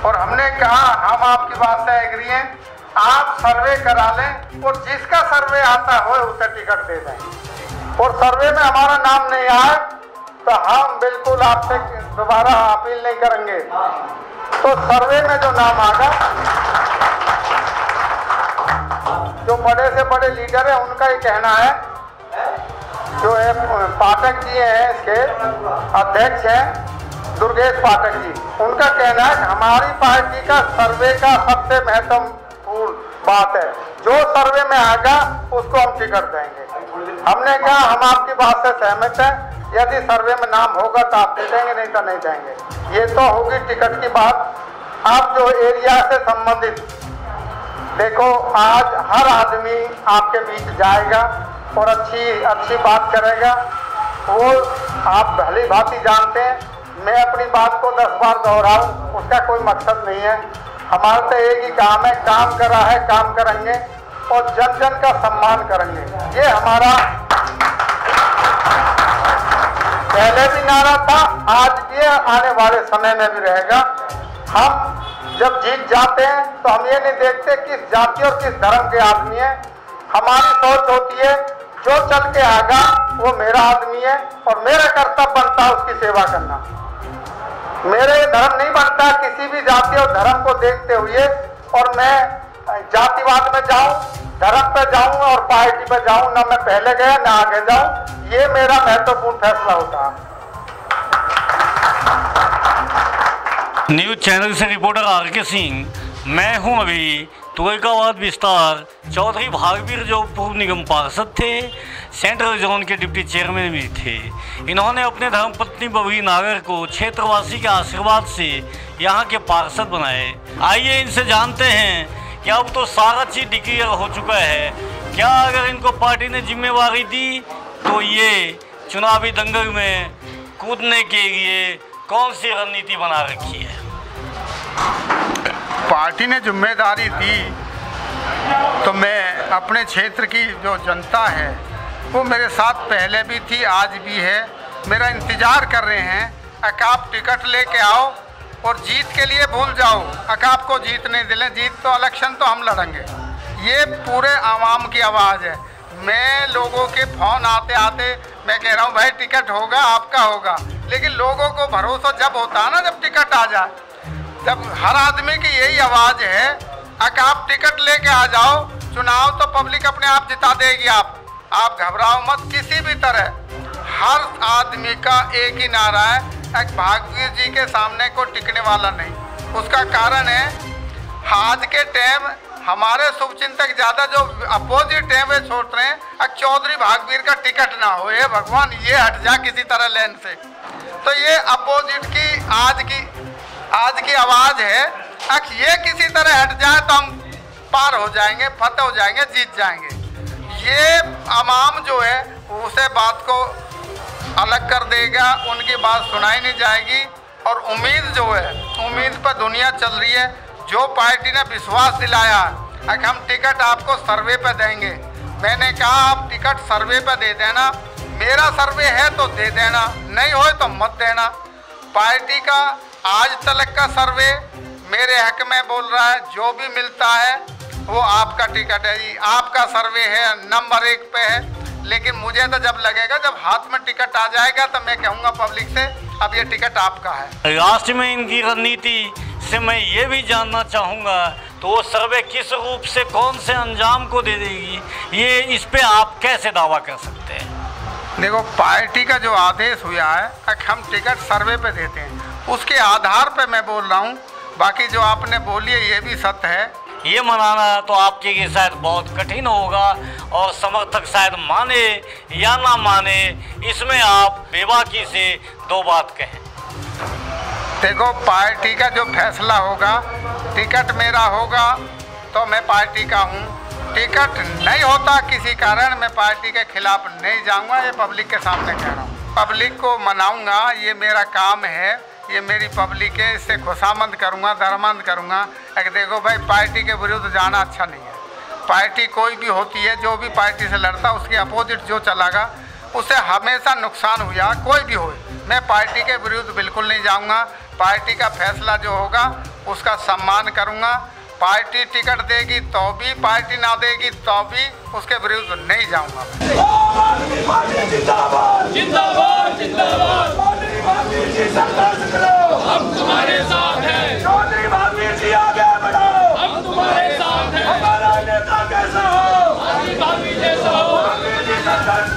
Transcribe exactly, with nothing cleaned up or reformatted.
और हमने कहा हम आपकी बात से एग्री हैं, आप सर्वे करा लें और जिसका सर्वे आता हो उसे टिकट दे दें। और सर्वे में हमारा नाम नहीं आए तो हम बिल्कुल आपसे दोबारा अपील नहीं करेंगे। तो सर्वे में जो नाम आगा, जो बड़े से बड़े लीडर हैं उनका ही कहना है, जो है पाठक जी हैं इसके अध्यक्ष हैं दुर्गेश पाठक जी, उनका कहना है कि हमारी पार्टी का सर्वे का सबसे महत्वपूर्ण बात है, जो सर्वे में आएगा उसको हम टिकट देंगे। हमने कहा हम आपकी बात से सहमत हैं, यदि सर्वे में नाम होगा तो आप दे देंगे, नहीं तो नहीं देंगे। ये तो होगी टिकट की बात। आप जो एरिया से संबंधित, देखो आज हर आदमी आपके बीच जाएगा और अच्छी अच्छी बात करेगा, वो आप भली भांति जानते हैं। मैं अपनी बात को दस बार दोहराऊं उसका कोई मकसद नहीं है। हमारा तो एक ही काम है, काम करा है, काम करेंगे और जन जन का सम्मान करेंगे। ये हमारा पहले भी नारा था, आज ये आने वाले समय में भी रहेगा। हम जब जीत जाते हैं तो हम ये नहीं देखते किस जाति और किस धर्म के आदमी है। हमारी सोच होती है जो चल के आएगा वो मेरा आदमी है और मेरा कर्तव्य बनता है उसकी सेवा करना। मेरे धर्म नहीं बनता किसी भी जाति और धर्म को देखते हुए और मैं जातिवाद में जाऊं, धर्म पे जाऊं और पार्टी पे जाऊं, ना मैं पहले गया ना आगे जाऊं। ये मेरा महत्वपूर्ण फैसला होता है। न्यूज चैनल से रिपोर्टर आर के सिंह। मैं हूं अभी तुगलकाबाद विस्तार। चौधरी भागवीर जो पूर्व निगम पार्षद थे, सेंट्रल जोन के डिप्टी चेयरमैन भी थे, इन्होंने अपने धर्मपत्नी बबरी नागर को क्षेत्रवासी के आशीर्वाद से यहाँ के पार्षद बनाए। आइए इनसे जानते हैं कि अब तो सारा चीज डिक्लेयर हो चुका है, क्या अगर इनको पार्टी ने जिम्मेवारी दी तो ये चुनावी दंगल में कूदने के लिए कौन सी रणनीति बना रखी है? पार्टी ने जिम्मेदारी दी तो मैं अपने क्षेत्र की जो जनता है वो मेरे साथ पहले भी थी, आज भी है, मेरा इंतज़ार कर रहे हैं। अगर आप टिकट लेके आओ और जीत के लिए भूल जाओ, अगर आपको जीत नहीं दिले, जीत तो इलेक्शन तो हम लड़ेंगे। ये पूरे आवाम की आवाज़ है। मैं लोगों के फ़ोन आते आते मैं कह रहा हूँ भाई टिकट होगा, आपका होगा, लेकिन लोगों को भरोसा जब होता है ना, जब टिकट आ जाए, जब हर आदमी की यही आवाज़ है, अगर आप टिकट लेके आ जाओ, चुनाव तो पब्लिक अपने आप जिता देगी। आप आप घबराओ मत किसी भी तरह। हर आदमी का एक ही नारा है, एक भागवीर जी के सामने को टिकने वाला नहीं। उसका कारण है आज के टाइम हमारे शुभचिंतक ज़्यादा जो अपोजिट है वे सोच रहे हैं अब चौधरी भागवीर का टिकट ना हो, ये भगवान ये हट जा किसी तरह लेन से। तो ये अपोजिट की आज की आज की आवाज़ है, अख ये किसी तरह हट जाए तो हम पार हो जाएंगे, फतेह हो जाएंगे, जीत जाएंगे। ये आवाम जो है उसे बात को अलग कर देगा, उनकी बात सुनाई नहीं जाएगी। और उम्मीद जो है, उम्मीद पर दुनिया चल रही है। जो पार्टी ने विश्वास दिलाया अगर हम टिकट आपको सर्वे पे देंगे, मैंने कहा आप टिकट सर्वे पे दे देना, मेरा सर्वे है तो दे देना, नहीं हो तो मत देना। पार्टी का आज तक का सर्वे मेरे हक में बोल रहा है, जो भी मिलता है वो आपका टिकट है जी, आपका सर्वे है, नंबर एक पे है। लेकिन मुझे तो जब लगेगा, जब हाथ में टिकट आ जाएगा तो मैं कहूँगा पब्लिक से अब ये टिकट आपका है। लास्ट में इनकी रणनीति से मैं ये भी जानना चाहूँगा तो वो सर्वे किस रूप से कौन से अंजाम को दे देगी, ये इस पे आप कैसे दावा कर सकते हैं? देखो पार्टी का जो आदेश हुआ है अगर हम टिकट सर्वे पे देते हैं उसके आधार पे मैं बोल रहा हूँ। बाकी जो आपने बोली है ये भी सत्य है। ये मनाना तो आपके लिए शायद बहुत कठिन होगा और समर्थक शायद माने या ना माने, इसमें आप बेबाकी से दो बात कहें। देखो पार्टी का जो फैसला होगा, टिकट मेरा होगा तो मैं पार्टी का हूँ, टिकट नहीं होता किसी कारण मैं पार्टी के खिलाफ नहीं जाऊँगा। ये पब्लिक के सामने कह रहा हूँ, पब्लिक को मनाऊँगा, ये मेरा काम है, ये मेरी पब्लिक है, इससे खुशामंद करूँगा, दरमंद करूँगा। अगर देखो भाई पार्टी के विरुद्ध जाना अच्छा नहीं है। पार्टी कोई भी होती है, जो भी पार्टी से लड़ता उसके अपोजिट जो चलागा उससे हमेशा नुकसान हुआ, कोई भी हो। मैं पार्टी के विरुद्ध बिल्कुल नहीं जाऊँगा। पार्टी का फैसला जो होगा उसका सम्मान करूँगा। पार्टी टिकट देगी तो भी, पार्टी ना देगी तो भी उसके विरुद्ध नहीं जाऊँगा। जिंदाबाद जिंदाबाद, हम तुम्हारे साथ हैं, चौधरी भाभी जी आगे बढ़ो, हम तुम्हारे साथ हैं, हमारा नेता कैसा हो, भाभी जैसा हो।